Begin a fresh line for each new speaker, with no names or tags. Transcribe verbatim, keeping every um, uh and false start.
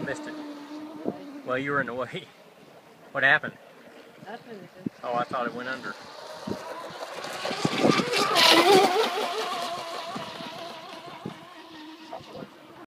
missed it. Well, you were in the way. What happened?
Nothing.
Oh, I thought it went under.